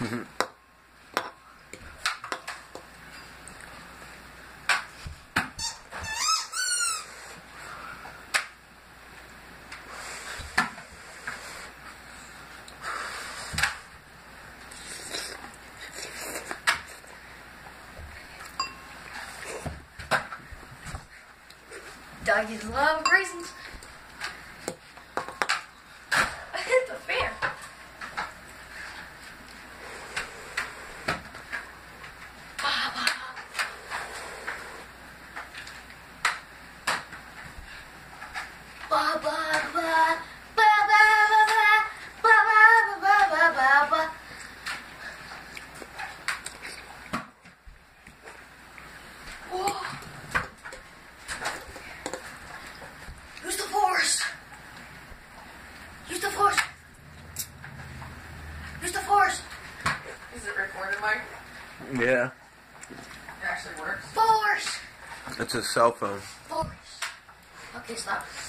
Doggies love raisins. I hit the fan. Ba ba ba ba ba ba ba ba ba ba ba. Whoa. Use the force. Use the force. Use the force. Is it recorded, Mike? Yeah. It actually works. Force. It's a cell phone. Force. Okay, stop.